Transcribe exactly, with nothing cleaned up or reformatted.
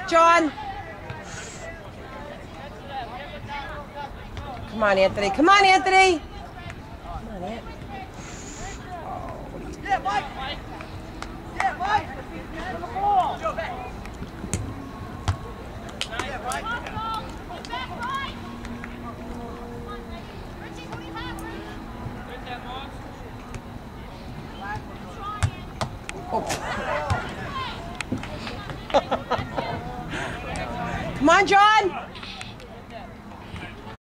back, John. Come on, Anthony. Come on, Anthony. Come on, Anthony. Yeah, Mike. Yeah, Mike. On the ball. Go back. Yeah, Mike. Come on, John!